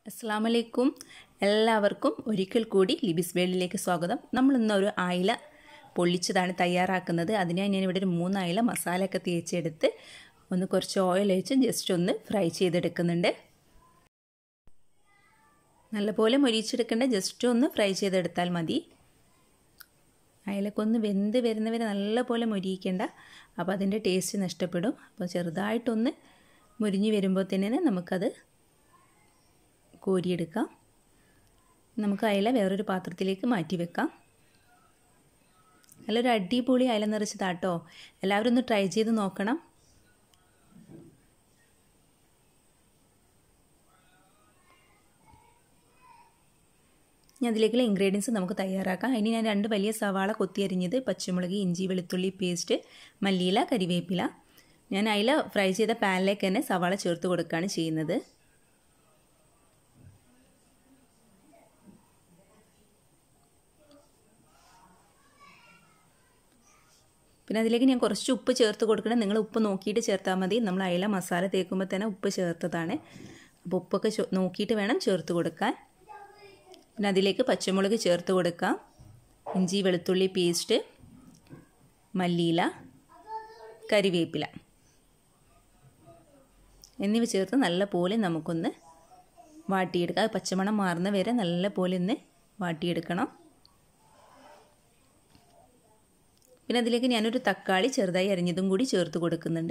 അസ്സലാമലൈക്കും എല്ലാവർക്കും ഒരിക്കൽ കൂടി ലിബിസ് വേൾഡിലേക്ക് സ്വാഗതം. നമ്മൾ ഇന്നൊരു അയില പൊള്ളിച്ചതാണ് തയ്യാറാക്കുന്നത്. അതിനായി ഞാൻ ഇവിടെ ഒരു 3 അയില മസാലയൊക്കെ തേച്ചെടുത്ത് കുറച്ച് ഓയിൽ ഒഴിച്ച് ജസ്റ്റ് ഒന്ന് ഫ്രൈ ചെയ്തെടുക്കുന്നുണ്ട്. നല്ലപോലെ മൊരിച്ചെടുക്കേണ്ട, ജസ്റ്റ് ഒന്ന് ഫ്രൈ ചെയ്തെടുത്താൽ മതി. അയിലക്കൊന്ന് വെന്ത് വരുന്നവരെ നല്ലപോലെ മൊരിയിക്കേണ്ട, അപ്പോൾ അതിൻ്റെ ടേസ്റ്റ് നഷ്ടപ്പെടും. അപ്പോൾ ചെറുതായിട്ടൊന്ന് മൊരിഞ്ഞ് വരുമ്പോൾ തന്നെ നമുക്കത് കോരിയെടുക്കാം. നമുക്ക് അയില വേറൊരു പാത്രത്തിലേക്ക് മാറ്റി വെക്കാം. നല്ലൊരു അടിപൊളി അയില നിറച്ചതാട്ടോ. എല്ലാവരും ഒന്ന് ട്രൈ ചെയ്ത് നോക്കണം. ഇനി അതിലേക്കുള്ള ഇൻഗ്രീഡിയൻസ് നമുക്ക് തയ്യാറാക്കാം. അതിന് ഞാൻ 2 വലിയ സവാള കൊത്തിയരിഞ്ഞത്, പച്ചമുളക്, ഇഞ്ചി വെളുത്തുള്ളി പേസ്റ്റ്, മല്ലിയില, കരിവേപ്പില. ഞാൻ അയില ഫ്രൈ ചെയ്ത പാനിലേക്ക് തന്നെ സവാള ചേർത്ത് കൊടുക്കുകയാണ് ചെയ്യുന്നത്. പിന്നെ അതിലേക്ക് ഞാൻ കുറച്ച് ഉപ്പ് ചേർത്ത് കൊടുക്കണം. നിങ്ങൾ ഉപ്പ് നോക്കിയിട്ട് ചേർത്താൽ മതി. നമ്മൾ അയില മസാല തേക്കുമ്പോൾ തന്നെ ഉപ്പ് ചേർത്തതാണ്. അപ്പോൾ ഉപ്പൊക്കെ നോക്കിയിട്ട് വേണം ചേർത്ത് കൊടുക്കാൻ. പിന്നെ അതിലേക്ക് പച്ചമുളക് ചേർത്ത് കൊടുക്കാം, ഇഞ്ചി വെളുത്തുള്ളി പേസ്റ്റ്, മല്ലിയില, കരിവേപ്പില എന്നിവ ചേർത്ത് നല്ലപോലെ നമുക്കൊന്ന് വാട്ടിയെടുക്കാം. പച്ചമണം മാറുന്ന വരെ നല്ലപോലെ ഒന്ന് വാട്ടിയെടുക്കണം. പിന്നെ അതിലേക്ക് ഞാനൊരു തക്കാളി ചെറുതായി അരിഞ്ഞതും കൂടി ചേർത്ത് കൊടുക്കുന്നുണ്ട്.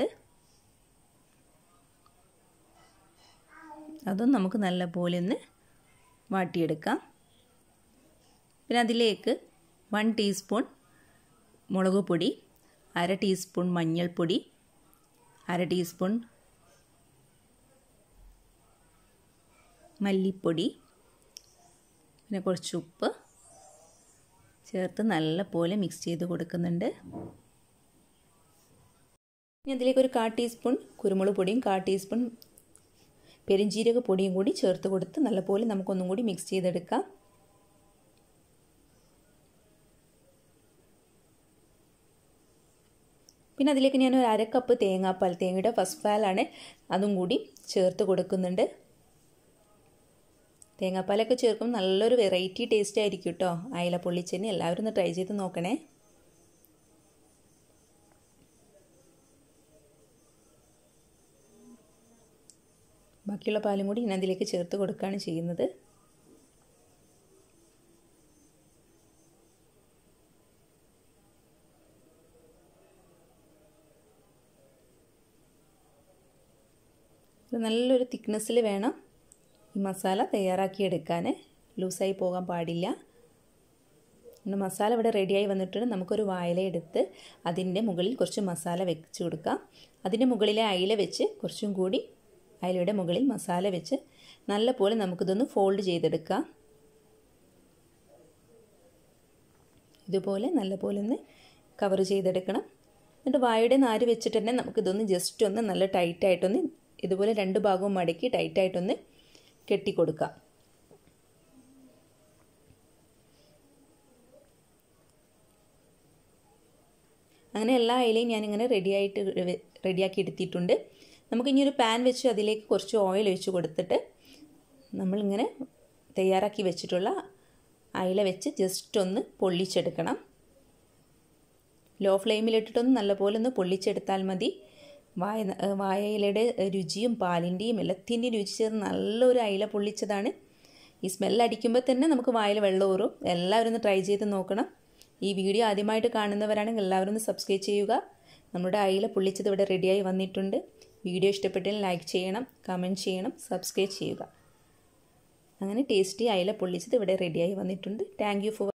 അതും നമുക്ക് നല്ലപോലെ ഒന്ന് വാട്ടിയെടുക്കാം. പിന്നെ അതിലേക്ക് 1 ടീസ്പൂൺ മുളക് പൊടി, 1/2 ടീസ്പൂൺ മഞ്ഞൾപ്പൊടി, 1/2 ടീസ്പൂൺ മല്ലിപ്പൊടി, പിന്നെ കുറച്ച് ഉപ്പ് ചേർത്ത് നല്ലപോലെ മിക്സ് ചെയ്ത് കൊടുക്കുന്നുണ്ട്. ഇനി അതിലേക്ക് ഒരു 1/4 ടീസ്പൂൺ കുരുമുളക് പൊടിയും 1/4 ടീസ്പൂൺ പെരിഞ്ജീരക പൊടിയും കൂടി ചേർത്ത് കൊടുത്ത് നല്ലപോലെ നമുക്കൊന്നും കൂടി മിക്സ് ചെയ്തെടുക്കാം. പിന്നെ അതിലേക്ക് ഞാൻ ഒരു 1/2 കപ്പ് തേങ്ങാപ്പാൽ, തേങ്ങയുടെ ഫസ്റ്റ് പാലാണ്, അതും കൂടി ചേർത്ത് കൊടുക്കുന്നുണ്ട്. തേങ്ങാപ്പാലൊക്കെ ചേർക്കുമ്പോൾ നല്ലൊരു വെറൈറ്റി ടേസ്റ്റ് ആയിരിക്കും കേട്ടോ അയില പൊള്ളിച്ചതിന്. എല്ലാവരും ഒന്ന് ട്രൈ ചെയ്ത് നോക്കണേ. ബാക്കിയുള്ള പാലും കൂടി ഞാൻ അതിലേക്ക് ചേർത്ത് കൊടുക്കുകയാണ് ചെയ്യുന്നത്. നല്ലൊരു തിക്നെസ്സിൽ വേണം ഈ മസാല തയ്യാറാക്കിയെടുക്കാൻ. ലൂസായി പോകാൻ പാടില്ല. മസാല ഇവിടെ റെഡിയായി വന്നിട്ടുണ്ട്. നമുക്കൊരു വാഴയില എടുത്ത് അതിൻ്റെ മുകളിൽ കുറച്ച് മസാല വെച്ച് കൊടുക്കാം. അതിൻ്റെ മുകളിലെ അയില വെച്ച് കുറച്ചും കൂടി അയിലയുടെ മുകളിൽ മസാല വെച്ച് നല്ലപോലെ നമുക്കിതൊന്ന് ഫോൾഡ് ചെയ്തെടുക്കാം. ഇതുപോലെ നല്ലപോലെ ഒന്ന് കവർ ചെയ്തെടുക്കണം. എന്നിട്ട് വാഴയുടെ നാര് വെച്ചിട്ട് തന്നെ നമുക്കിതൊന്ന് ജസ്റ്റ് ഒന്ന് നല്ല ടൈറ്റായിട്ടൊന്ന് ഇതുപോലെ 2 ഭാഗവും മടക്കി ടൈറ്റായിട്ടൊന്ന് കെട്ടിക്കൊടുക്കാം. അങ്ങനെ എല്ലാ അയിലയും ഞാനിങ്ങനെ റെഡിയാക്കി എടുത്തിട്ടുണ്ട്. നമുക്കിനി ഒരു പാൻ വെച്ച് അതിലേക്ക് കുറച്ച് ഓയിൽ ഒഴിച്ച് കൊടുത്തിട്ട് നമ്മളിങ്ങനെ തയ്യാറാക്കി വെച്ചിട്ടുള്ള അയില വെച്ച് ജസ്റ്റ് ഒന്ന് പൊള്ളിച്ചെടുക്കണം. ലോ ഫ്ലെയിമിലിട്ടിട്ടൊന്ന് നല്ലപോലെ ഒന്ന് പൊള്ളിച്ചെടുത്താൽ മതി. വാഴയിലയുടെ രുചിയും പാലിൻ്റെയും എല്ലാത്തിൻ്റെയും രുചി ചേർന്ന് നല്ലൊരു അയില പൊള്ളിച്ചതാണ്. ഈ സ്മെല്ലടിക്കുമ്പോൾ തന്നെ നമുക്ക് വായിൽ വെള്ളം ഊറും. എല്ലാവരും ഒന്ന് ട്രൈ ചെയ്ത് നോക്കണം. ഈ വീഡിയോ ആദ്യമായിട്ട് കാണുന്നവരാണെങ്കിൽ എല്ലാവരും ഒന്ന് സബ്സ്ക്രൈബ് ചെയ്യുക. നമ്മുടെ അയില പൊള്ളിച്ചത് ഇവിടെ റെഡിയായി വന്നിട്ടുണ്ട്. വീഡിയോ ഇഷ്ടപ്പെട്ടാൽ ലൈക്ക് ചെയ്യണം, കമൻറ്റ് ചെയ്യണം, സബ്സ്ക്രൈബ് ചെയ്യുക. അങ്ങനെ ടേസ്റ്റി അയില പൊള്ളിച്ചത് ഇവിടെ റെഡിയായി വന്നിട്ടുണ്ട്. Thank you for